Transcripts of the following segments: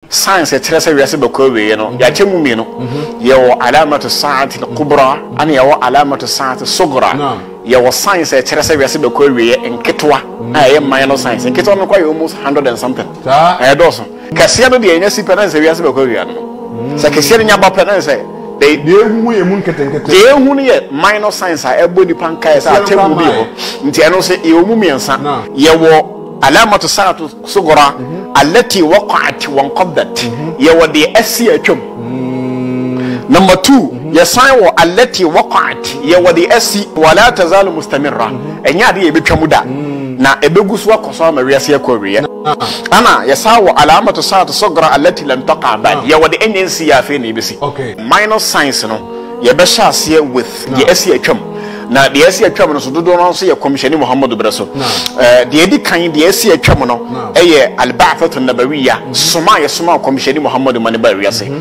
science etrese wiase bekowe no ya chemu mi no ye wo alamatu saati al-kubra ani ye wo alamatu saati sugra ye wo science etrese wiase bekowe enketwa aye minor science enketwa no kwa almost 100 and something doso kase no de enya sipa na se wiase bekowe no se kase nya ba pena se de ehu ye mun ketenkete de ehu ne ye minor science a ebo ni panka ye sa chemu bi ho nti eno se ye omu miensa ye wo alamatu saatu sugura التي وقعت وانقضت يودي اسي اتم نمبر 2 يسايو التي وقعت يودي اسي ولا تزال مستمره انيا دي يبتوم دا نا ابغوسو اكوسو ما رياسي كوريا انا يساو علامه الساعه الصغرى التي لم تقع بعد يودي انسي يافيني بسي minor science no يبشا سي with the اسي اتم na the esi atwam no so dodo no so ye commissioni Muhammadu Breso the edi kan the esi atwam no eye al-ba'thatu an-nabawiyya soma commissioni Muhammadu mane ba wiase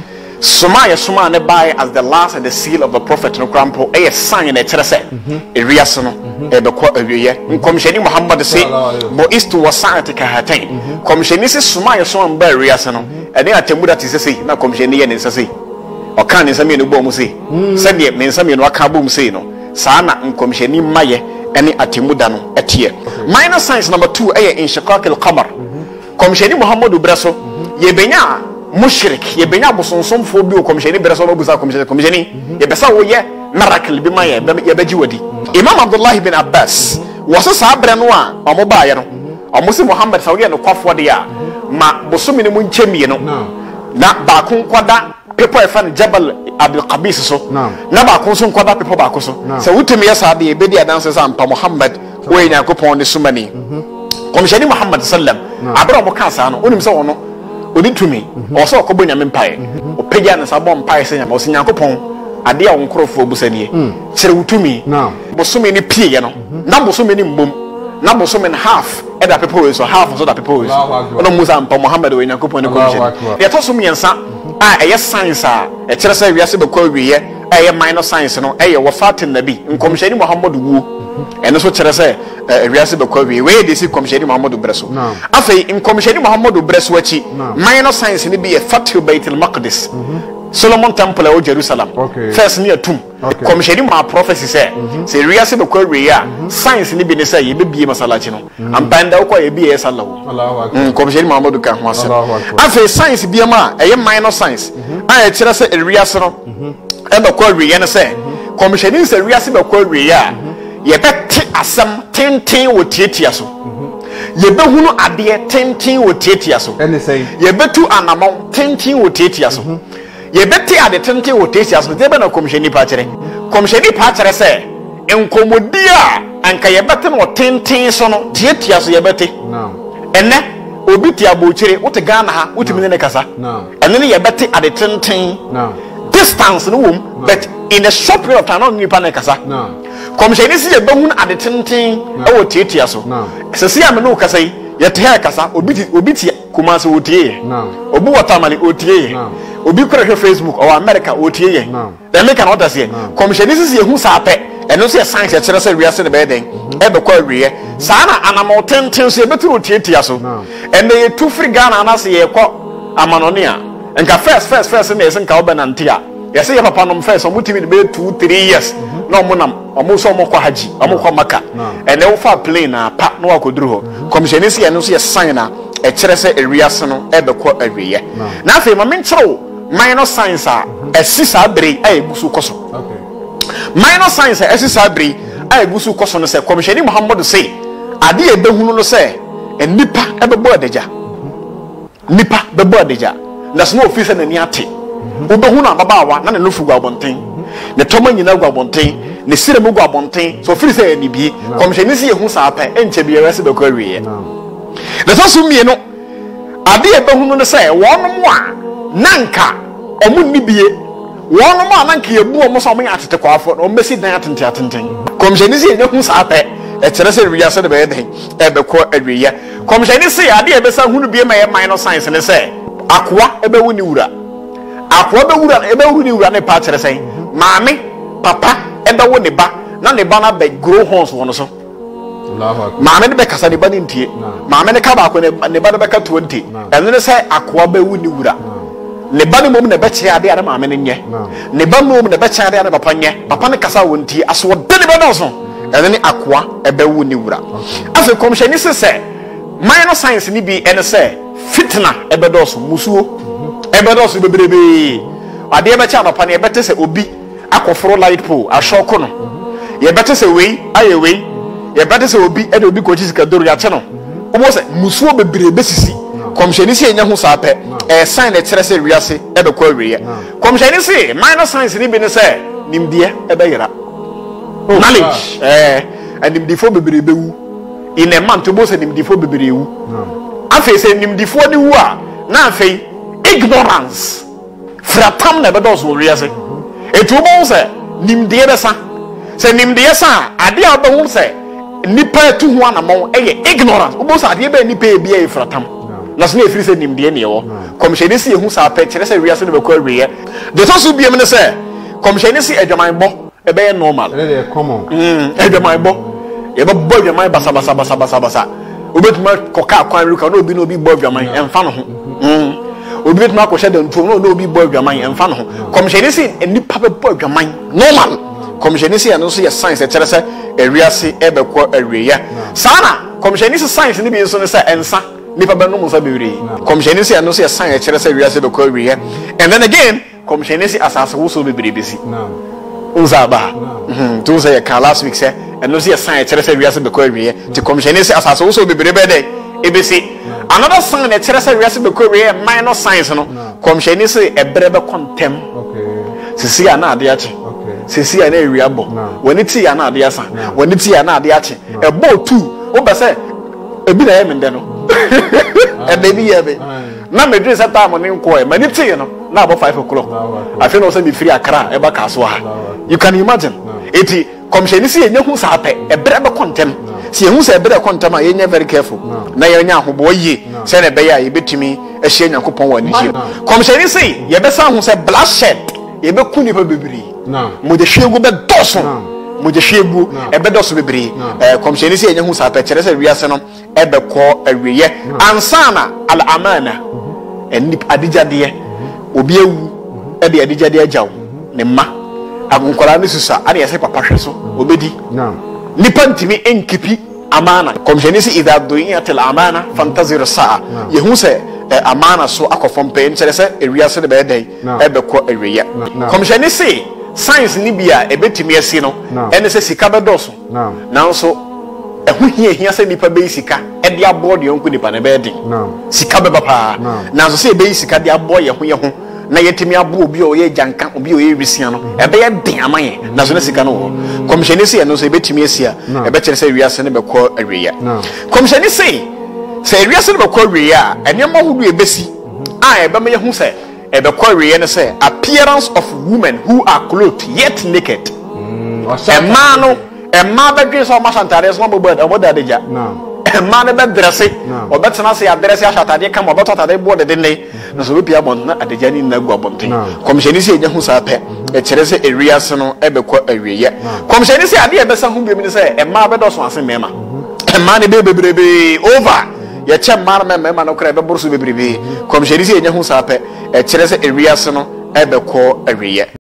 soma ne bai as the last and the seal of the prophet no krampo eye sign na cherese e wiase no e be ko awiye commissioni Muhammadu se bo istu wasa'atika hatain commissioni se soma ba wiase no e ne atemuda tisese na commissioni ye ne nsese o kan ne nsame no bo mu se se ne nsame no aka bo mu se no sana nkomsheni maye eni atimuda no etie minor science number 2 eye inshiqaq al-qamar komsheni Muhammadu Breso yebenya mushrik yebenya bosonsom fo bi komsheni Breso no busa komsheni yebesa wo ye miracle bi maye yebeji wadi Imam Abdullah ibn Abbas wasa sabre no a omoba ye no omosi Muhammad sawo ye no kwafo de ya ma bosumi ne munchemie no na ba kun kwada people fan Jabal Abdul Qabis so na ba ko so nkwada people ba ko so se wutumi yesa de ebedi adanse sa ampa Muhammad wo Yakobon ne sumani komsheni Muhammad sallam abra mo ka sa no onim se wono oni tumi o so ko bonya mempae o pegya ne sa bom pae se nya o se Yakobon ade a wonkrofo busanie kire wutumi bosome ni pie ye no na bosome ni mbom na bosome half eda people so half so that people ono musa ampa Muhammad wo Yakobon ne komsheni ye to so miensa eye science e kire se wiase be kwa wiye eye minor science no eye wafatin nabi nkomsheni Muhammadu wu ene so kire se wiase be kwa wiye we de si komsheni Muhammadu Breso afei nkomsheni Muhammadu Breso achi minor science ni bi e Fathul Baitul Maqdis Solomon Temple o Jerusalem first ni atum komsheni ma prophecy se wiase be kwa wiye science ni bi ne se ye be bie masalachi no ampanda kwa ye bie sallahu komsheni Muhammadu kan ho ase afei science bi ma eye minor science a kire se wiase no e be kwa wiye ne se komsheni se wiase be kwa wiye ye beti asem tenten wo tietia so ye behunu ade tenten wo tietia so ene sei ye betu anamon tenten wo tietia so ye beti ade tenten wo tietia so de be na komsheni pa kire se enkomodia anka ye beti no tenten so no tietia so ye beti ene obi ti abochire wote Ghana ha wote mine ne kasa ene ne ye beti ade tenten distance no wom but in a short period of time no nipa ne kasa komsheni si ye behun ade tenten e wo tietia so se si am no kasa yi ye te kasa obi ti kuma so wotie obi watamani otie obi kora Facebook or America otie ye dem make an order say komsheni si ye hu sa pe eno se science ye kire se wiase ne be den e be kwa wiye sa na anamo tenten so ye betu tietia so ene ye tu free Ghana na se ye kwa amanonia enka first na ese nka obenantia yese ye papa no first omutimi be 2-3 years no monam omuso omokwa haji omokwa maka ene wo fa plane na pa no akoduru ho komsheni se ye no so ye sign na e kire se ewiase no e be kwa awiye na afi ma menkyerɛw minor science a esisa bere a egusu koso minor science a esisa bere a egusu koso no se komsheni Muhammadu se ade e behunu no se enipa e bebo adagya nipa bebo adagya na so no ofisa na ni ate obehu na babawa na ne nufu gwa bonten ne toma nyina gwa bonten ne sire mu gwa bonten so ofiri se ni bi komsheni se yehu sa apa enche bi yewese be kwa wiye na so so mie no ade e behu no se wonom a nanka omu ni bie wonom a nanka yebu omo so omo ya atete kwafo no mesi dan atenten komsheni se yehu sa apa e kire se wiase de be den e be kwa awiye komsheni se ade e be sa hunu bie ma ye minor science ne se akwa ebe wuni wura akwa ebe wuni wura ne pa kire sen maame papa ebe wo ne ba na ne ba na be grow horns wono so maame ne bɛkasa ne ba ne ntie maame ne ka baako ne ba ne bɛka 20 ɛno ne sɛ akoa bɛwu ne wura ne ba ne mom ne bɛkyɛ ade ade maame ne nyɛ ne ba mom ne bɛkyɛ ade ade papa nyɛ papa ne kasa wɔ ntie aso de ne bɛdɔso ɛno ne akoa ɛbɛwu ne wura afei kɔmhyɛni sɛ minor science ni bi ɛne sɛ fitna ɛbɛdɔso musuo ɛbɛdɔso bebrebe ade ɛbɛkyɛ papa ne ɛbɛte sɛ obi akɔforo light pole ashoko no yɛbɛte sɛ wei ayɛ wei yɛbɛte sɛ obi ɛde obi kɔkyi sika doro yɛakye no wobɔ sɛ musuo bebrebe sisi kɔmhyɛni sɛ ɛnya ho saa pɛ sign na ɛkyerɛ sɛ wiase ɛbɛkɔ awieɛ kɔmhyɛni sɛ minor science ni bi ne sɛ nimdeɛ ɛbɛyera knowledge animdifo bebrebe wu in a month wobɔ sɛ nimdifo bebrebe wu afei sɛ nimdifoɔ ne wu a na afei ignorance fratam na ɛbɛdɔɔso wɔ wiase etu wobɔ sɛ nimdeɛ bɛsa sɛ nimdeɛ sa ade a wobɛhu sɛ nipa etu ho anamɔ ɛyɛ ignorance wobɔ sɛ adeɛ bɛ nipa ebi ɛyɛ fratam na so na efiri sɛ nimdeɛ ne ɛwɔ kɔmhyɛni si ehu saa pɛ kyerɛ sɛ wiase no bɛkɔ awieɛ de to so biem ne sɛ kɔmhyɛni si adwamanbɔ ɛbɛyɛ normal ɛyɛ common adwamanbɔ yɛbɛbɔ adwaman basa obetuma kɔka akwan ruka na obi bɔ adwaman ɛmfa no ho obi betuma akɔhyɛ dantuom na obi bɔ adwaman ɛmfa no ho kɔmhyɛni si nipa bɛbɔ adwaman normal kɔmhyɛni si ɛno nso yɛ science ɛkyerɛ sɛ ewiase ɛbɛkɔ awieɛ saa na kɔmhyɛni si science ne bi nso ne sɛ ɛnsa nipa bɛnom nsa bebree kɔmhyɛni si ɛno nso yɛ science ɛkyerɛ sɛ ewiase bɛkɔ awieɛ and then again kɔmhyɛni si asase wosow bebree besi unza ba to say yɛ last week sɛ ɛno nso yɛ science ɛkyerɛ sɛ ewiase bɛkɔ awieɛ ti kɔmhyɛni si asase wosow bebree bɛ dɛ ebesi another sign ɛkyerɛ sɛ ewiase bɛkɔ awieɛ minor science no kɔmhyɛni si ɛbrɛ bɛkɔ ntɛm sisi a na ade akye sisi a na ewia bɔ wɔne ti a na ade asa wɔne ti a na ade akye ɛbɔ tu wobɛ sɛ ebi na yɛ mendɛ no ɛbɛ bi yɛ be na medwin sɛ time ne nkɔ ma ne ti no na abɔ 5 o'clock afei na ɔsɛ me free akra ɛba kaso ha you can imagine eti kɔmhyɛni si yɛnya hu saa pɛ ɛbrɛ bɛkɔ ntɛm si yɛhu sɛ ɛbrɛ kɔ ntɛm a yɛnya very careful na yɛnya ahobɔ yie sɛ na ɛbɛyɛ a yɛbɛtumi ahyia Nyankopɔn wɔ ne yie kɔmhyɛni si yɛbɛsa ho sɛ bloodshed yɛbɛku nipa bebree modehwiegu bɛdɔso modehwiegu ɛbɛdɔso bebree kɔmhyɛni si yɛnya hu saa pɛ kyerɛ sɛ wiase no ɛbɛkɔ awieɛ ansana al amana ɛnip adigyadeɛ obi ewu ɛde adigyadeɛ agyaw ne mma agonkora ne susa ade yɛsɛ papa hwɛ so obedi nipa ntimi enkipi amana kɔmhyɛni si idha du'iyatil amana fantazir saa yehu sɛ amana so akɔfɔm pɛ nkyerɛ sɛ ewiase de bɛyɛ dɛn ɛbɛkɔ awieɛ kɔmhyɛni si science ni bia ebetimi asi no ɛne sɛ sika bɛdɔso nanso ɛho hia sɛ nipa bɛyi sika ɛde abɔ de yɔnko nipa ne bɛyɛ den sika bɛba paa nanso sɛ ɛbɛyi sika de abɔ yɛ ho na yɛtimi abɔ obi a ɔyɛ gyanka obi a ɔyɛ wisia no ɛbɛyɛ den ama yɛ nanso ne sika no wɔ kɔmhyɛni si ɛno nso ebetimi asi a ɛbɛkyerɛ sɛ wiase ne bɛkɔ awieɛ kɔmhyɛni si sɛ wiase ne bɛkɔ awieɛ a ɛnneɛma ahodoɔ ebesi a ɛbɛma yɛ ho sɛ ɛbɛkɔ awieɛ ne sɛ appearance of women who are clothed yet naked ɛmaa no ɛmaa bɛdwen sɛ ɔma hyɛntadeɛ so ɔbɔ da adagya ɛmaa no bɛdrɛse ɔbɛtena se adrɛse ahyɛ atadeɛ kama ɔbɛtɔ atadeɛ boɔ dedenne na sɛ ɔbɛpia abɔnten na adagya ne nna gu abɔnten kɔmhyɛni sɛ ɛnya ho saa pɛ ɛkyerɛ sɛ ewiase no ɛbɛkɔ awieɛ kɔmhyɛni sɛ adeɛ ɛbɛsa ho biom ne sɛ ɛmaa bɛdɔso ase mmarima ɛmaa no bɛyɛ bebrebe over yɛkyɛ mmaa no mmarima no kora ɛbɛboro so bebrebe kɔmhyɛni sɛ ɛnya ho saa pɛ ɛkyerɛ sɛ ewiase no ɛbɛkɔ awieɛ